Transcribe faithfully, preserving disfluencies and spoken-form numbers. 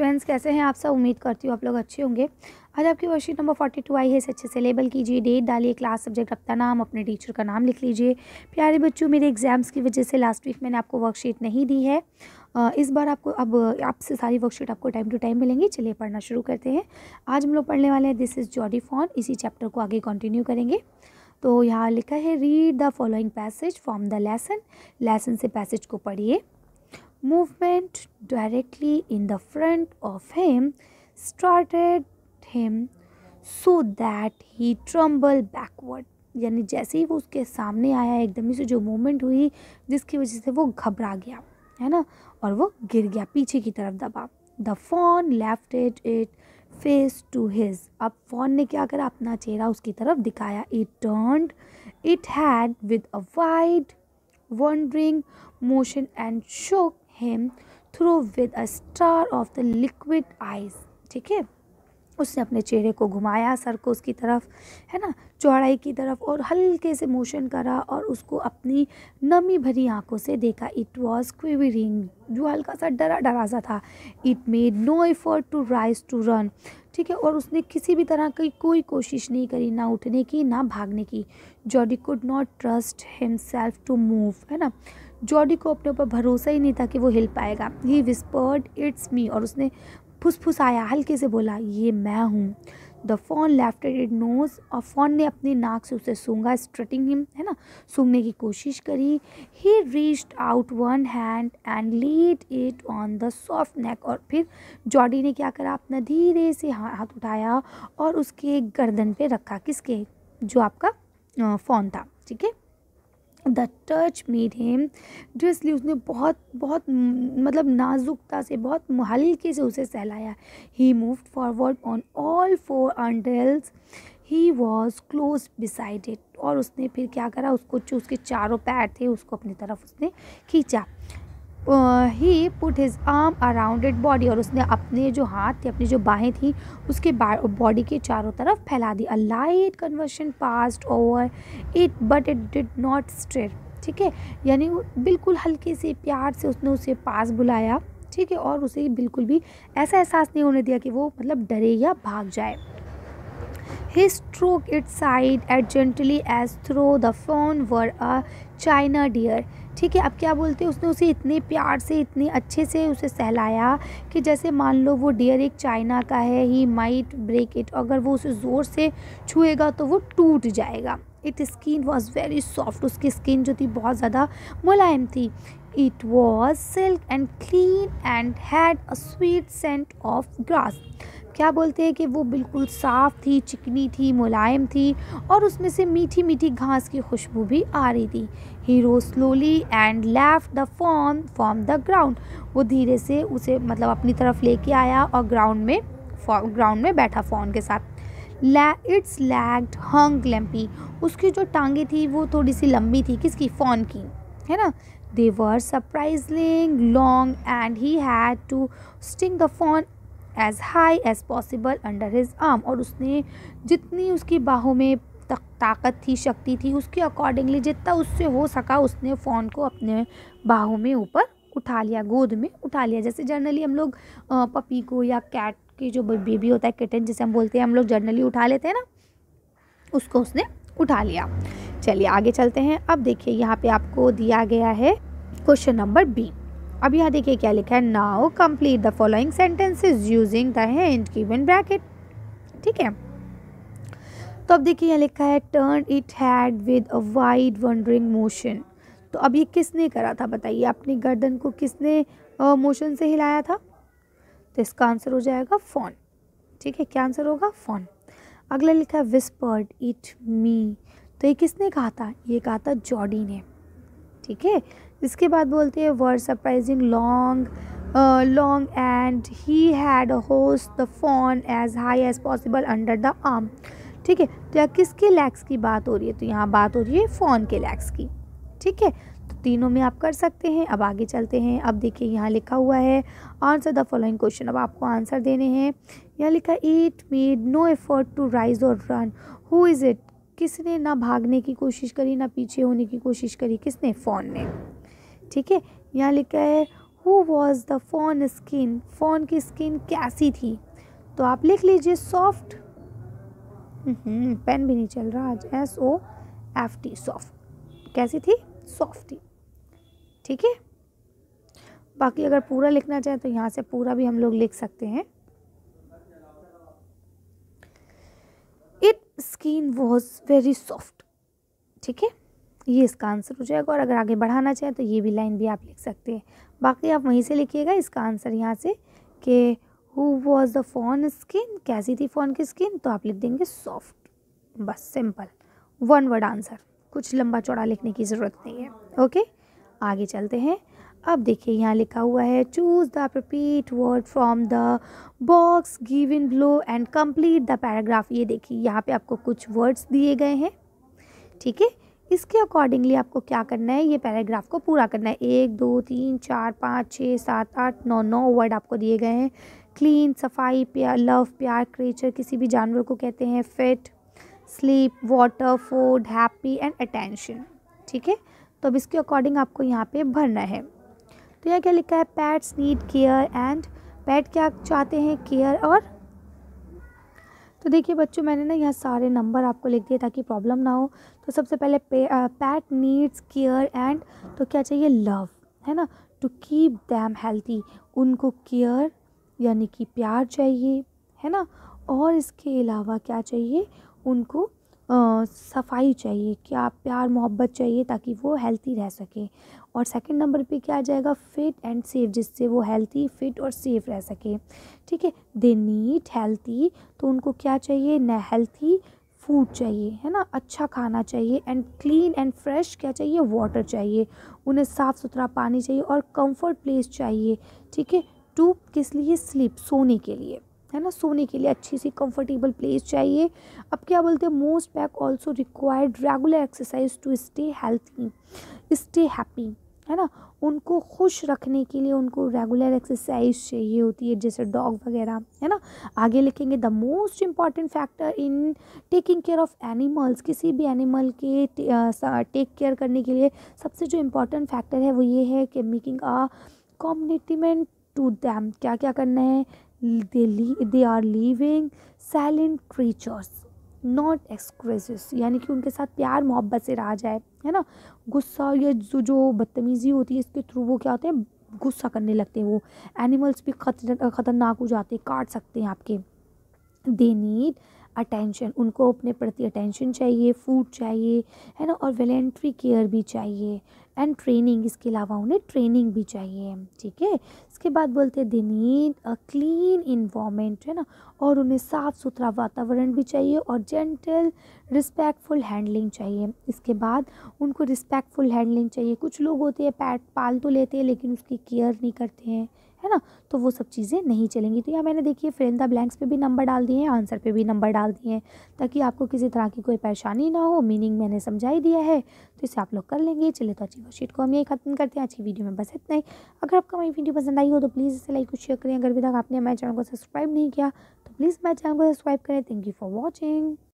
Students कैसे हैं आप सब। उम्मीद करती हूँ आप लोग अच्छे होंगे। आज आपकी वर्कशीट नंबर फोर्टी टू आई है। इसे अच्छे से लेबल कीजिए, डेट डालिए, क्लास सब्जेक्ट अपना नाम, अपने टीचर का नाम लिख लीजिए। प्यारे बच्चों, मेरे एग्जाम्स की वजह से लास्ट वीक मैंने आपको वर्कशीट नहीं दी है। इस बार आपको अब आपसे सारी वर्कशीट आपको टाइम टू टाइम मिलेंगी। चलिए पढ़ना शुरू करते हैं। आज हम लोग पढ़ने वाले हैं दिस इज़ जॉडी फॉन। इसी चैप्टर को आगे कंटिन्यू करेंगे। तो यहाँ लिखा है read the following passage from the lesson. Lesson से पैसेज को पढ़िए। Movement directly in the front of him started him so that he trembled backward। यानी जैसे ही वो उसके सामने आया एकदम से जो मूवमेंट हुई जिसकी वजह से वो घबरा गया, है ना, और वो गिर गया, पीछे की तरफ दबा। The fawn left it it face to his. अब फॉन ने क्या करा, अपना चेहरा उसकी तरफ दिखाया। It turned it had with a wide wandering motion and shook him through with a star of the liquid eyes। ठीक है, उसने अपने चेहरे को घुमाया, सर को उसकी तरफ, है ना, चौड़ाई की तरफ, और हल्के से मोशन करा और उसको अपनी नमी भरी आंखों से देखा। इट वॉज क्विवरिंग, जो हल्का सा डरा डरा सा था। It made no effort to rise to run. ठीक है, और उसने किसी भी तरह की कोई कोशिश नहीं करी, ना उठने की ना भागने की। Jody could not trust himself to move, है ना, जॉडी को अपने ऊपर भरोसा ही नहीं था कि वो हिल पाएगा। ही विस्पर्ड इट्स मी, और उसने फुसफुसाया, हल्के से बोला, ये मैं हूँ। The fawn left it nose, और फॉन ने अपनी नाक से उसे सूंघा, स्ट्रटिंग हिम, है ना, सूंघने की कोशिश करी। He reached out one hand and laid it on the soft neck, और फिर जॉडी ने क्या करा, अपना धीरे से हाथ उठाया और उसके गर्दन पे रखा। किसके, जो आपका फॉन था। ठीक है, the touch made him delirious, उसने बहुत बहुत मतलब नाजुकता से, बहुत हल्के से उसे सहलाया। He moved forward on all four until he was close beside it, और उसने फिर क्या करा, उसको जो उसके चारों पैर थे उसको अपनी तरफ उसने खींचा। He put his arm around it body, और उसने अपने जो हाथ थे, अपनी जो बाहें थी उसके बॉडी के चारों तरफ फैला दी। A light conversion passed over it but it did not stir. ठीक है, यानी बिल्कुल हल्के से प्यार से उसने उसे पास बुलाया। ठीक है, और उसे बिल्कुल भी ऐसा एहसास नहीं होने दिया कि वो मतलब डरे या भाग जाए। He stroked its side as gently as though the fawn were a china deer। ठीक है, अब क्या बोलते हैं, उसने उसे इतने प्यार से, इतने अच्छे से उसे सहलाया कि जैसे मान लो वो डियर एक चाइना का है। ही माइट ब्रेक इट, अगर वो उसे ज़ोर से छुएगा तो वो टूट जाएगा। It skin was very soft, उसकी स्किन जो थी बहुत ज़्यादा मुलायम थी। It was silk and clean and had a sweet scent of grass. क्या बोलते हैं कि वो बिल्कुल साफ़ थी, चिकनी थी, मुलायम थी, और उसमें से मीठी मीठी घास की खुशबू भी आ रही थी। He rose slowly and left the fawn from the ground, वो धीरे से उसे मतलब अपनी तरफ लेके आया और ग्राउंड में ग्राउंड में बैठा फॉन के साथ। ला इट्स लैग्ड हंग लैम्पी, उसकी जो टांगे थी वो थोड़ी सी लंबी थी, किसकी, फॉन की, है ना। They were surprising long and he had to sting the fawn as high as possible under his arm, और उसने जितनी उसकी बाहों में ताकत थी, शक्ति थी, उसके अकॉर्डिंगली जितना उससे हो सका उसने फ़ोन को अपने बाहों में ऊपर उठा लिया, गोद में उठा लिया। जैसे जनरली हम लोग पपी को या कैट की जो बेबी होता है, किटन जिसे हम बोलते हैं, हम लोग जनरली उठा लेते हैं ना, उसको उसने उठा लिया। चलिए आगे चलते हैं। अब देखिए यहाँ पे आपको दिया गया है क्वेश्चन नंबर बी। अब यहाँ देखिए क्या लिखा है, now complete the following sentences using the hint given bracket. ठीक है, तो अब देखिए यहाँ लिखा है turn it had with a wide wandering motion. तो अब ये किसने करा था, बताइए, अपनी गर्दन को किसने मोशन से हिलाया था, तो इसका आंसर हो जाएगा फॉन। ठीक है, क्या आंसर होगा, फॉन। अगला लिखा है विस्पर्ड इट मी, तो ये किसने कहा था, ये कहा था जॉडी ने। ठीक है, इसके बाद बोलते हैं were surprising long long and he had hoist the fawn as high as possible under the arm. ठीक है, तो यहाँ किसके लेग्स की बात हो रही है, तो यहाँ बात हो रही है फॉन के लेग्स की। ठीक है, तो तीनों में आप कर सकते हैं। अब आगे चलते हैं। अब देखिए यहाँ लिखा हुआ है आंसर द फॉलोइंग क्वेश्चन। अब आपको आंसर देने हैं। यहाँ लिखा it made no effort to rise और रन, हु इज़ इट, किसने ना भागने की कोशिश करी ना पीछे होने की कोशिश करी, किसने, फॉन ने। ठीक है, यहाँ लिखा है who was the fawn skin, fawn की स्किन कैसी थी, तो आप लिख लीजिए सॉफ्ट। पेन भी नहीं चल रहा आज, S O F T, soft. कैसी थी, सॉफ्ट थी। ठीक है, बाकी अगर पूरा लिखना चाहें तो यहाँ से पूरा भी हम लोग लिख सकते हैं। It skin was very soft. ठीक है, ये इसका आंसर हो जाएगा। और अगर आगे बढ़ाना चाहें तो ये भी लाइन भी आप लिख सकते हैं। बाकी आप वहीं से लिखिएगा इसका आंसर यहाँ से कि who was the fawn skin, कैसी थी फॉन की स्किन, तो आप लिख देंगे सॉफ्ट। बस सिंपल वन वर्ड आंसर, कुछ लंबा चौड़ा लिखने की ज़रूरत नहीं है। ओके, आगे चलते हैं। अब देखिए यहाँ लिखा हुआ है choose the appropriate word from the box given below and complete the paragraph. ये देखिए यहाँ पे आपको कुछ वर्ड्स दिए गए हैं। ठीक है, इसके अकॉर्डिंगली आपको क्या करना है, ये पैराग्राफ को पूरा करना है। एक दो तीन चार पाँच छः सात आठ नौ नौ वर्ड आपको दिए गए हैं। क्लीन, सफाई, प्यार, लव, प्यार, क्रिएचर, किसी भी जानवर को कहते हैं, fit, sleep, water, food, happy and attention. ठीक है, तो अब इसके अकॉर्डिंग आपको यहाँ पे भरना है। तो यहाँ क्या लिखा है, pets need care and, pet क्या चाहते हैं, केयर। और तो देखिए बच्चों, मैंने ना यहाँ सारे नंबर आपको लिख दिए ताकि प्रॉब्लम ना हो। तो सबसे पहले पैट नीड्स केयर एंड, तो क्या चाहिए, लव, है ना, टू कीप दैम हेल्थी, उनको केयर यानी कि प्यार चाहिए, है ना। और इसके अलावा क्या चाहिए, उनको आ, सफाई चाहिए, क्या प्यार मोहब्बत चाहिए ताकि वो हेल्थी रह सके। और सेकंड नंबर पे क्या आ जाएगा, फिट एंड सेफ, जिससे वो हेल्थी, फिट और सेफ रह सके। ठीक है, दे नीड हेल्थी, तो उनको क्या चाहिए, न हेल्थी फूड चाहिए, है ना, अच्छा खाना चाहिए। एंड क्लीन एंड फ्रेश क्या चाहिए, वाटर चाहिए, उन्हें साफ़ सुथरा पानी चाहिए। और कंफर्ट प्लेस चाहिए। ठीक है, टू किस लिए, स्लीप, सोने के लिए, है ना, सोने के लिए अच्छी सी कंफर्टेबल प्लेस चाहिए। अब क्या बोलते हैं, most pack also required regular exercise to stay healthy, stay happy, है ना, उनको खुश रखने के लिए उनको रेगुलर एक्सरसाइज चाहिए होती है, जैसे डॉग वगैरह, है ना। आगे लिखेंगे the most important factor in taking care of animals, किसी भी एनिमल के टेक केयर करने के लिए सबसे जो इम्पॉर्टेंट फैक्टर है वो ये है कि making a commitment to them, क्या क्या करना है, they they are living silent creatures not accessories, यानी कि उनके साथ प्यार मोहब्बत से रहा जाए, है ना। गुस्सा या जो जो बदतमीज़ी होती है इसके थ्रू वो क्या होते हैं, गुस्सा करने लगते हैं, वो एनिमल्स भी खतर खतरनाक हो जाते हैं, काट सकते हैं आपके। दे नीड अटेंशन, उनको अपने प्रति अटेंशन चाहिए, फूड चाहिए, है ना, और वॉलंटरी केयर भी चाहिए एंड ट्रेनिंग, इसके अलावा उन्हें ट्रेनिंग भी चाहिए। ठीक है, इसके बाद बोलते हैं they need a clean environment, है ना, और उन्हें साफ़ सुथरा वातावरण भी चाहिए और जेंटल रिस्पेक्टफुल हैंडलिंग चाहिए। इसके बाद उनको रिस्पेक्टफुल हैंडलिंग चाहिए। कुछ लोग होते हैं पैट पाल तो लेते हैं लेकिन उसकी केयर नहीं करते हैं, है ना, तो वो सब चीज़ें नहीं चलेंगी। तो यहाँ मैंने देखिए फिल इन द ब्लैंक्स पे भी नंबर डाल दिए हैं, आंसर पे भी नंबर डाल दिए हैं, ताकि आपको किसी तरह की कोई परेशानी ना हो। मीनिंग मैंने समझा ही दिया है, तो इसे आप लोग कर लेंगे। चलिए, तो अच्छी वर्कशीट को हम यही खत्म करते हैं। आज की वीडियो में बस इतना ही। अगर आपको मेरी वीडियो पसंद आई हो तो प्लीज़ इसे लाइक और शेयर करें। अगर अभी तक आपने हमारे चैनल को सब्सक्राइब नहीं किया तो प्लीज़ हमारे चैनल को सब्सक्राइब करें। Thank you for watching.